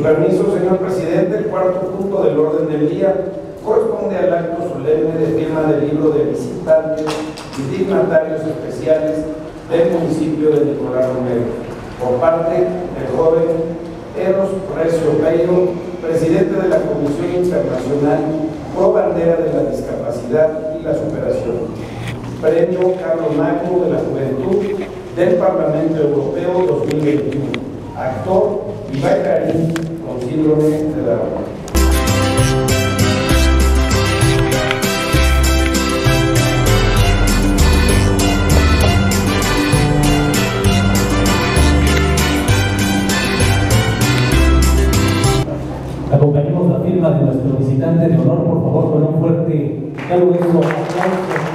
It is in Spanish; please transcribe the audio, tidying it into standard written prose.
permiso, señor presidente, el cuarto punto del orden del día corresponde al acto solemne de firma del libro de visitantes y dignatarios especiales del municipio de Nicolás Romero, por parte del joven Eros Recio Peiro, presidente de la Comisión Internacional Pro Bandera de la Discapacidad y la Superación. Premio Carlos Magno de la Juventud del Parlamento Europeo 2021. Actor y bailarín con síndrome de Down. Acompañemos la firma de nuestro visitante de honor, por favor, con un fuerte, caluroso aplauso.